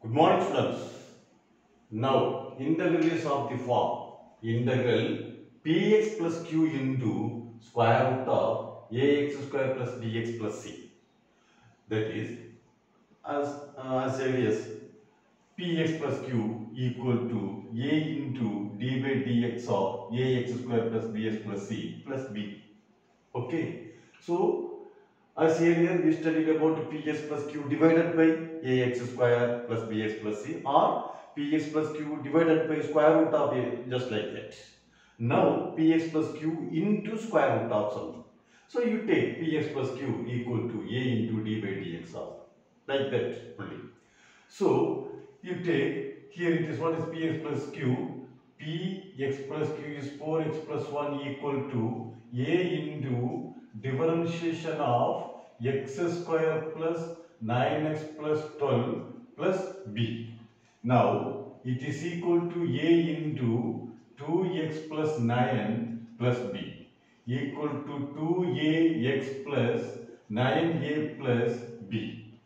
Good morning, students. Now, integral is of the form integral px plus q into square root of ax square plus bx plus c. That is, as early as px plus q equal to a into d by dx of ax square plus bx plus c plus b. Okay. So, as earlier we studied about px plus q divided by ax square plus bx plus c or px plus q divided by square root of a, just like that. Now px plus q into square root of something. So you take px plus q equal to a into d by dx of like that only. So you take here it is what is px plus q. Px plus q is 4x plus 1 equal to a into differentiation of x square plus 9x plus 12 plus b. Now it is equal to a into 2x plus 9 plus b equal to 2ax plus 9a plus b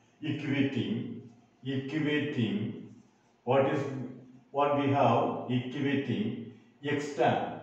equating what we have equating x tan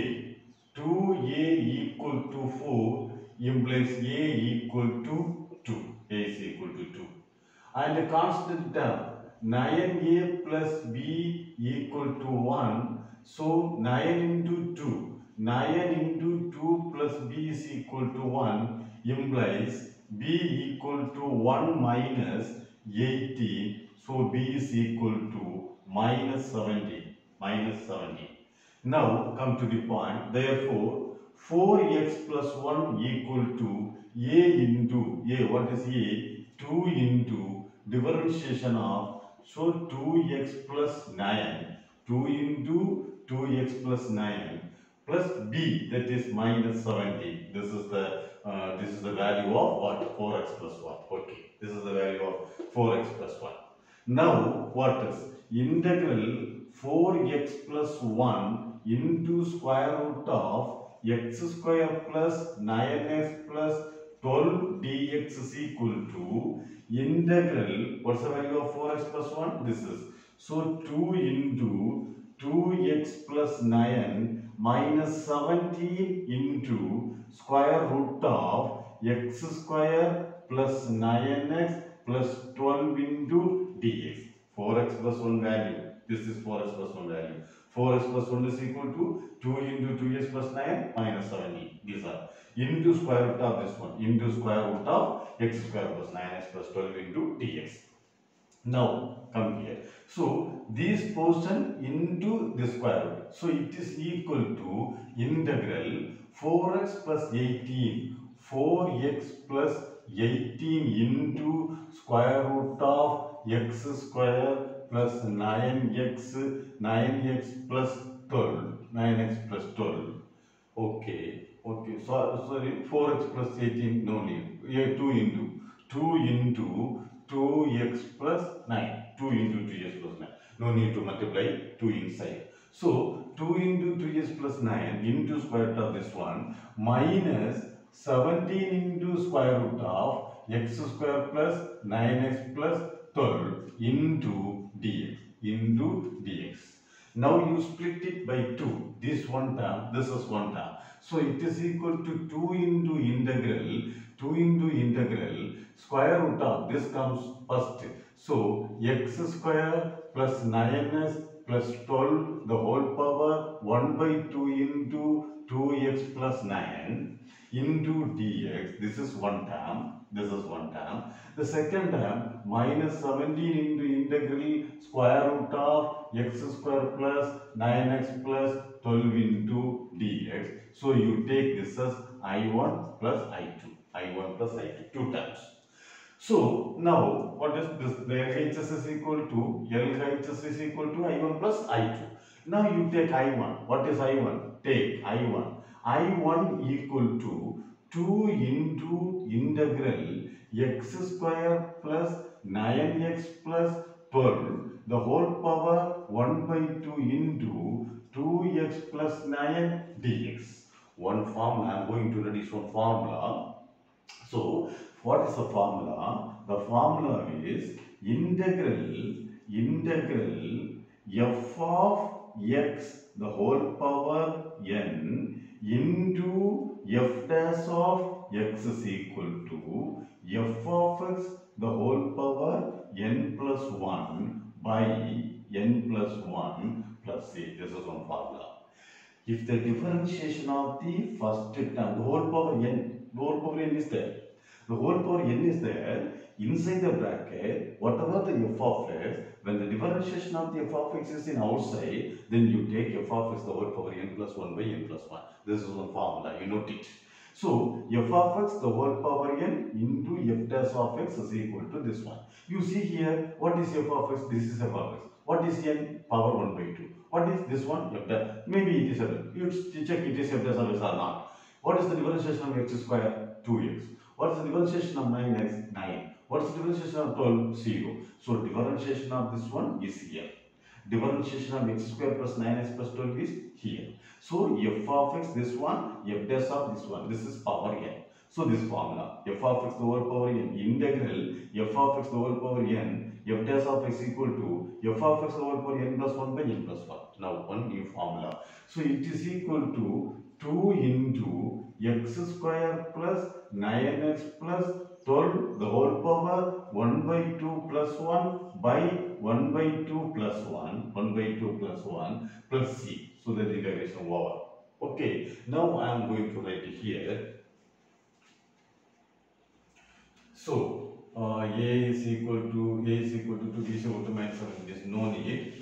2a equal to 4 implies a equal to 2, a is equal to 2, and a constant term 9a plus b equal to 1, so 9 into 2, 9 into 2 plus b is equal to 1 implies b equal to 1 minus 18, so b is equal to minus 70, minus 70. Now come to the point, therefore 4x plus 1 equal to a into a, what is a? 2 into differentiation of, so 2x plus 9, 2 into 2x plus 9 plus b, that is minus 70. This is the value of what? 4x plus 1. Okay, this is the value of 4x plus 1. Now what is integral 4x plus 1 into square root of x square plus 9x plus 12 dx is equal to integral, what's the value of 4x plus 1? This is, so 2 into 2x plus 9 minus 17 into square root of x square plus 9x plus 12 into dx. 4x plus 1 value, this is 4x plus 1 value. 4x plus 1 is equal to 2 into 2x plus 9 minus 17. These are into square root of this one, into square root of x square plus 9x plus 12 into dx. Now come here. So this portion into the square root. So it is equal to integral 4x plus 18. 4x plus 18 into square root of x square plus 9x plus 12. 9x plus 12. Okay. So, sorry, 4x plus 18, no need. Yeah, 2 into 2x plus 9. 2 into 2x plus 9. No need to multiply 2 inside. So, 2 into 2x plus 9 into square root of this one minus 17 into square root of x square plus 9x plus 12 into dx. Now you split it by 2. This one term, this is one term. So it is equal to 2 into integral square root of, this comes first. So x square plus 9s plus 12 the whole power 1 by 2 into 2x plus 9 into dx. This is one term. The second term minus 17 into integral square root of x square plus 9x plus 12 into dx. So you take this as I1 plus I2, two terms. So now what is this? The LHS is equal to LHS is equal to I1 plus I2. Now you take I1. What is I1? Take I1. I1 equal to 2 into integral x square plus 9x plus 12 the whole power 1 by 2 into 2x plus 9 dx. One formula, I am going to reduce one formula. So what is the formula? The formula is integral integral f of x the whole power n into f dash of x is equal to f of x the whole power n plus 1 by n plus 1 plus c. This is one formula. If the differentiation of the first term, the whole power n is there. The whole power n is there. Inside the bracket, whatever the f of x, when the differentiation of the f of x is in outside, then you take f of x the whole power n plus 1 by n plus 1. This is one formula, you note it. So, f of x the whole power n into f dash of x is equal to this one. You see here, what is f of x? This is f of x. What is n? Power 1 by 2. What is this one? F dash. Maybe it is f dash. You check it is f dash of x or not. What is the differentiation of x square? 2x. What is the differentiation of 9x? 9. What is the differentiation of 12? 0. So, differentiation of this one is here. Differentiation of x square plus 9x plus 12 is here. So, f of x this one, f dash of this one. This is power n. So, this formula, f of x the whole power n integral f of x the whole power n, f dash of x equal to f of x the whole power n plus 1 by n plus 1. Now, one new formula. So, it is equal to 2 into x square plus 9x plus 12 the whole power 1 by 2 plus 1 by 1 by 2 plus 1, 1 by 2 plus 1 plus c. So, the integration over. Okay, now I am going to write it here. So, a is equal to 2, b is equal to minus 7. There is no need.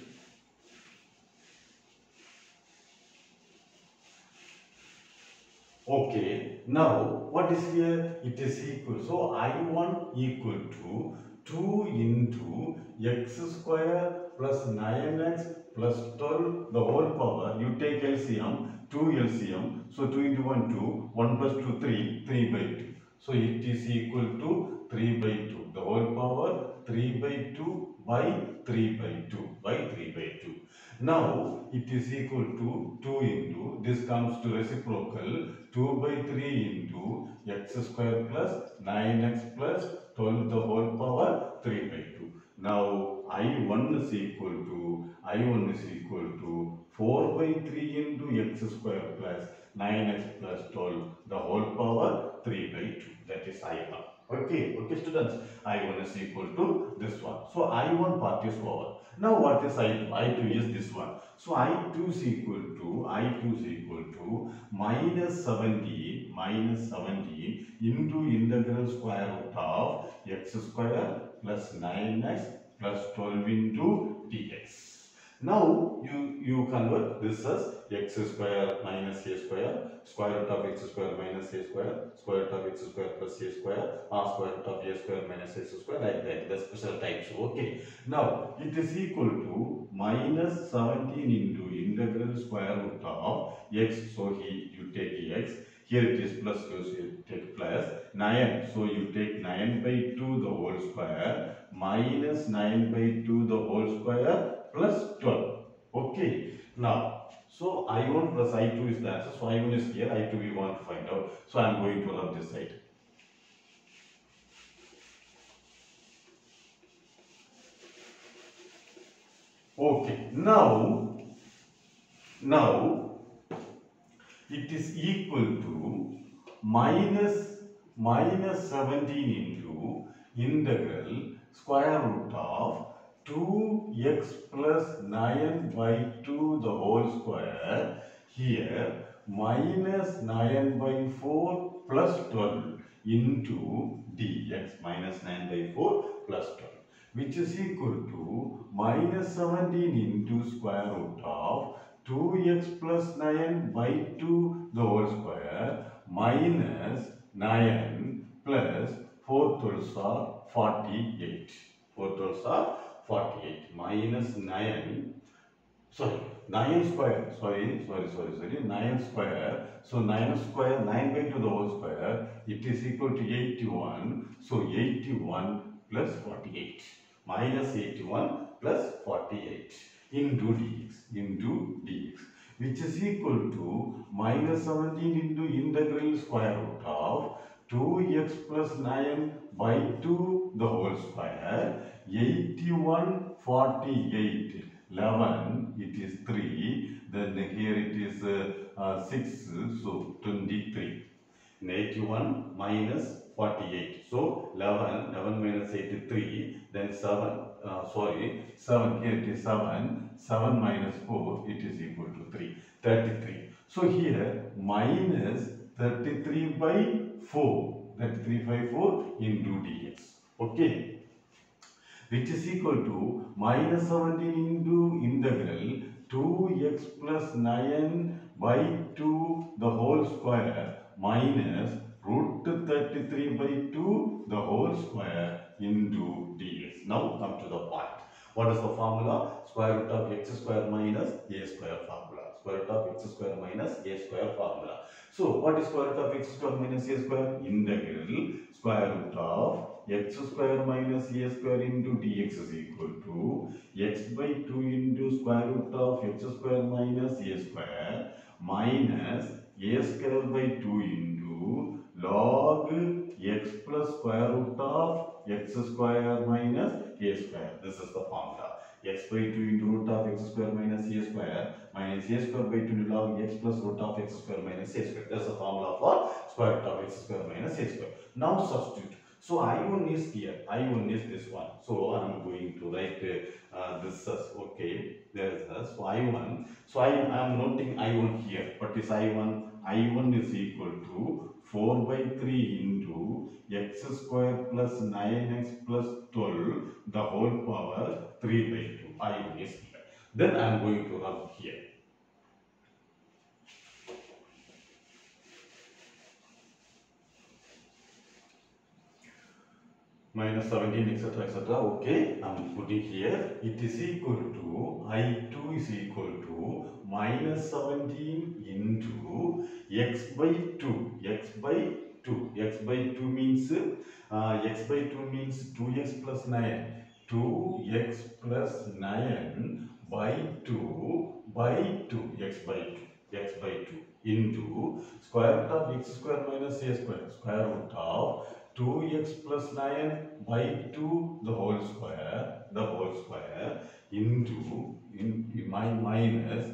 Okay, now what is here? It is equal. So, I1 equal to 2 into x square plus 9x plus 12 the whole power. You take LCM, 2 LCM. So, 2 into 1, 2. 1 plus 2, 3. 3 by 2. So, it is equal to 3 by 2. The whole power 3 by 2 by 3 by 2 by 3 by 2. Now, it is equal to 2 into, this comes to reciprocal, 2 by 3 into x square plus 9x plus 12 the whole power 3 by 2. Now, I1 is equal to 4 by 3 into x square plus 9x plus 12 the whole power 3 by 2. That is I1. Okay, students, I1 is equal to this one. So, I1 part is over. Now, what is I2? I2 is this one. So, I2 is equal to minus 17 into integral square root of x square plus 9x plus 12 into dx. Now, you convert this as x square minus a square root of x square minus a square root of x square plus a square, or square root of a square minus x square, like that, the special types. Okay. Now, it is equal to minus 17 into integral square root of x. So, you take x. Here it is plus, so you take plus 9. So, you take 9 by 2 the whole square minus 9 by 2 the whole square plus 12. Okay. Now, so I1 plus I2 is the answer. So, I1 is here, I2 we want to find out. So, I am going to rub this side. Okay. Now, it is equal to minus 17 into integral square root of 2x plus 9 by 2 the whole square. Here minus 9 by 4 plus 12 into dx, minus 9 by 4 plus 12, which is equal to minus 17 into square root of 2x plus 9 by 2 the whole square minus 9 plus 4 12s are 48. 4 12s are 48 minus 9, 9 square, 9 square. So, 9 square, 9 by 2 the whole square, it is equal to 81. So, 81 plus 48. Minus 81 plus 48 into dx, which is equal to minus 17 into integral square root of 2x plus 9 by 2 the whole square 81, 48. 11, it is 3. Then here it is 6, so 23. 81 minus 48. So 11, 11 minus 83, then 7, 7, here it is 7, 7 minus 4, it is equal to 3, 33. So here minus 33 by 4, 33 by 4 into dx. Okay, which is equal to minus 17 into integral 2x plus 9 by 2 the whole square minus root 33 by 2 the whole square into dx. Now come to the point. What is the formula? Square root of x square minus a square formula. Square root of x square minus a square formula. So what is square root of x square minus a square? Integral square root of x square minus a square into dx is equal to x by 2 into square root of x square minus a square minus a square by 2 into log x plus square root of x square minus a square. This is the formula. X by 2 into root of x square minus a square minus a square by 2 into log x plus root of x square minus a square. That's the formula for square root of x square minus a square. Now substitute. So I1 is here, I1 is this one. So I am going to write this as, okay, there is this. So I1, so I am noting I1 here. What is I1? I1 is equal to 4 by 3 into x square plus 9x plus 12 the whole power 3 by 2. I1 is here. Then I am going to rub here. Minus 17 etc. Okay, I am putting here. It is equal to I2 is equal to minus 17 into x by 2. X by 2. X by 2 means 2x plus 9. 2x plus 9 by 2 by 2. X by 2. X by 2 into square root of x square minus a square. Square root of 2x plus 9 by 2 the whole square into minus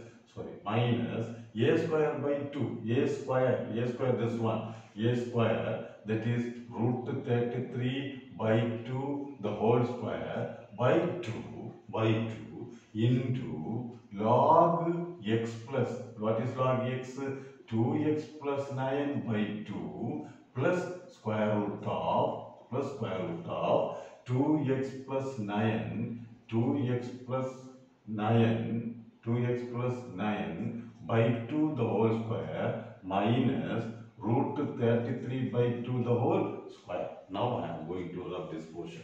a square by 2 a square this one a square, that is root 33 by 2 the whole square by 2 into log x plus, what is log x? 2x plus 9 by 2 plus square root of 2x plus 9 by 2 the whole square minus root 33 by 2 the whole square. Now I am going to rub this portion.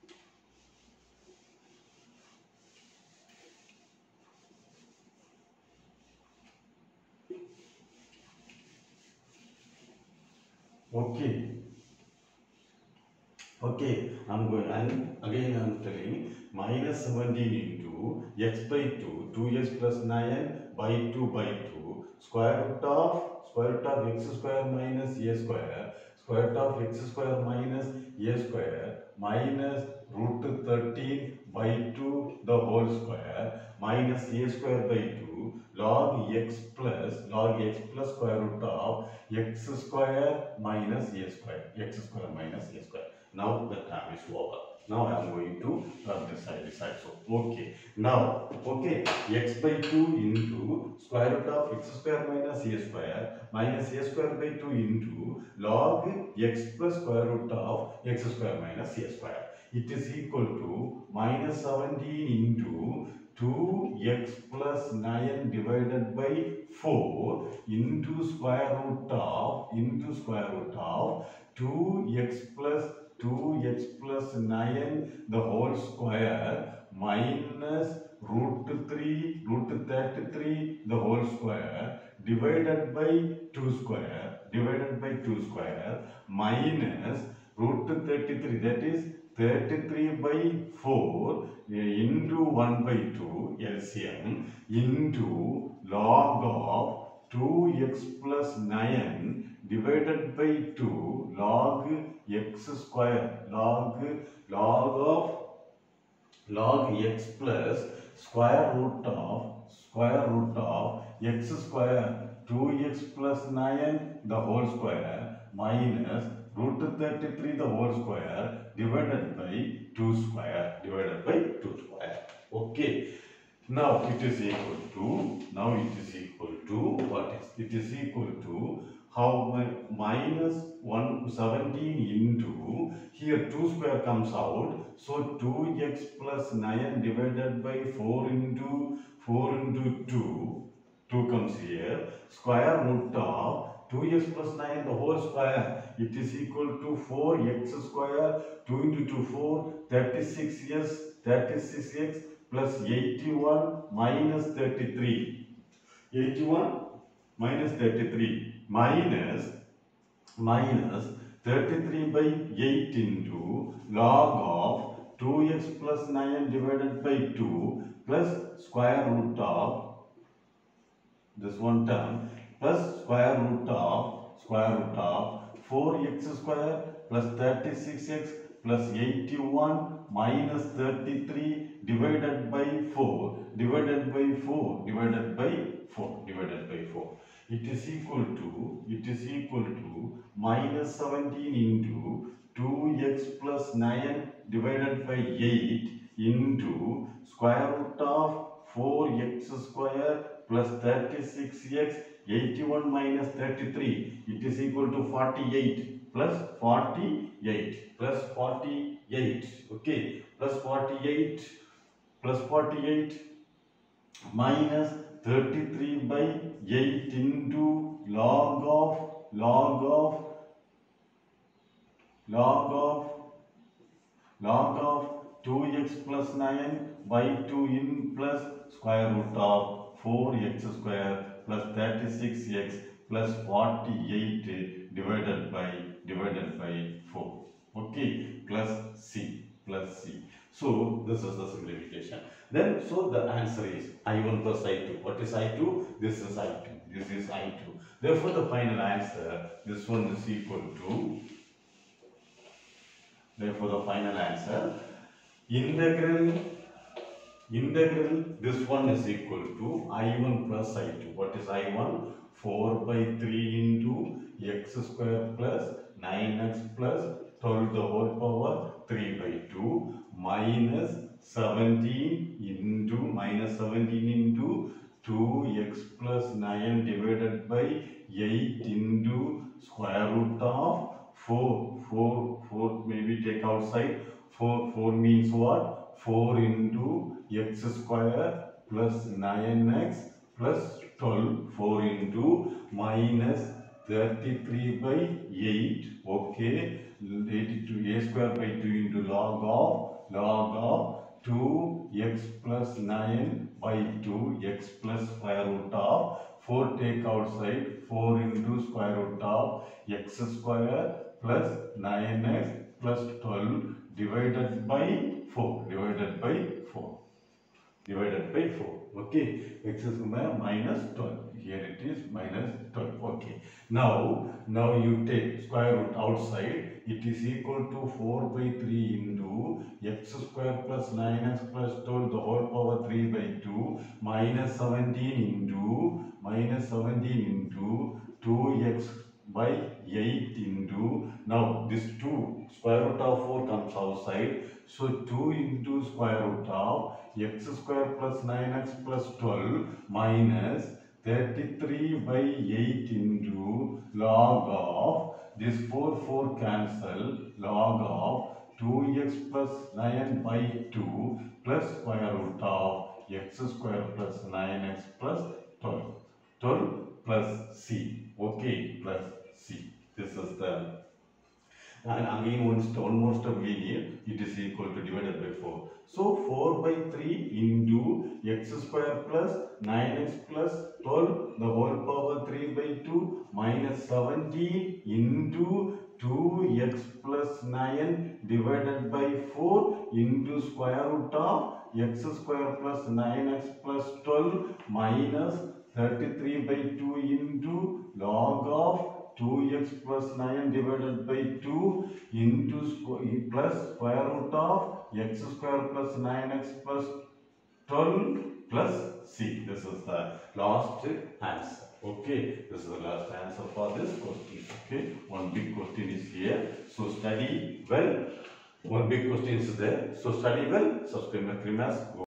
Okay, I'm going, and again I'm telling minus 17 into x by 2, 2x plus 9 by 2 by 2, square root of x square minus a square, square root of x square minus a square minus root 13 by 2 the whole square minus a square by 2 log x plus square root of x square minus a square, x square minus a square. Now the term is over. Now I am going to rub this side. So okay. Now x by 2 into square root of x square minus a square by 2 into log x plus square root of x square minus a square. It is equal to minus 17 into 2x plus 9 divided by 4 into square root of 2x plus 9 the whole square minus root 33 the whole square divided by 2 square minus root 33, that is 33 by 4 into 1 by 2 LCM into log of 2x plus 9 divided by 2 log x square, log of log x plus square root of x square 2x plus 9 the whole square minus root 33 the whole square divided by 2 square okay. Now it is equal to what is it is equal to how minus 117 into here 2 square comes out, so 2x plus 9 divided by 4 into 2 comes here, square root of 2x plus 9 the whole square, it is equal to 4x square, 2 into 2 4, 36x plus 81 minus 33. 81 minus 33 minus 33 by 8 into log of 2x plus 9 divided by 2 plus square root of this one term plus square root of 4x square plus 36x plus 81 minus 33 divided by 4 divided by 4 it is equal to minus 17 into 2x plus 9 divided by 8 into square root of 4x square plus 36x 81 minus 33, it is equal to 48 plus 48 okay, plus 48 minus 33 by 8 into log of 2x plus 9 by 2 in plus square root of 4x square plus 36x plus 48 divided by 4 okay, plus c. So this is the simplification. Then so the answer is I1 plus I2. What is I2? This is I2. Therefore the final answer, this one is equal to, therefore the final answer, integral this one is equal to I1 plus I2. What is I1? 4 by 3 into x square plus 9x plus 12 the whole power 3 by 2 minus 17 into 2x plus 9 divided by 8 into square root of 4 maybe take outside, 4 means what? 4 into x square plus 9x plus 12, 4 into minus 33 by 8, okay, 82 a square by 2 into log of 2x plus 9 by 2 x plus square root of 4 take outside, 4 into square root of x square plus 9x plus 12 divided by 4 okay, x is minus 12, here it is minus 12 okay. Now you take square root outside, it is equal to 4 by 3 into x square plus 9x plus 12 the whole power 3 by 2 minus 17 into 2x by 8 into, now this 2 square root of 4 comes outside, so 2 into square root of x square plus 9x plus 12 minus 33 by 8 into log of this 4 cancel, log of 2x plus 9 by 2 plus square root of x square plus 9x plus 12 plus c, okay, plus c. This is the, and again one more step we need, it is equal to divided by 4. So 4 by 3 into x square plus 9x plus 12 the whole power 3 by 2 minus 17 into 2x plus 9 divided by 4 into square root of x square plus 9x plus 12 minus 33 by 2 into log of 2x plus 9 divided by 2 into plus square root of x square plus 9x plus 12 plus c. This is the last answer. Okay, this is the last answer for this question. Okay, one big question is here. So study well. One big question is there. So study well. Subscribe my class.